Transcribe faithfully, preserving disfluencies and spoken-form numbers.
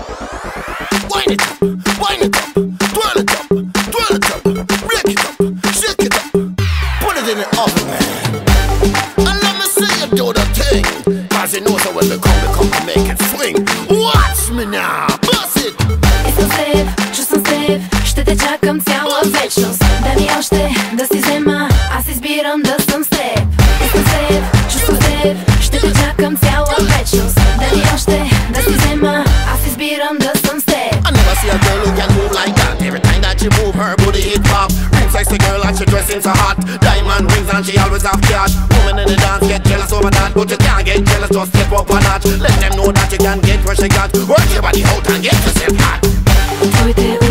Wind it up, wind it up, twirl it up, twirl it up, break it up, shake it up, put it in the oven, man. And let me see you do the thing, cause you know so when we come, we come to make it swing. Watch me now, bust it. Искам с теб, чувствам с теб, ще те чакам цяла вечност. Дай ми още да си взема, аз избирам да съм с теб. Искам с теб, чувствам с теб, ще те чакам цяла вечност. Дай ми още да си взема, аз избирам да съм с теб. I never see a girl who can move like that. Every time that she move, her booty hit pop. Real sexy girl and she dressing so hot. Diamond rings and she always have cash. Women in the dance get jealous over that, but you can't get jealous, just step up a notch. Let them know that you can get what she got. Work your body out and get yourself hot. Твоите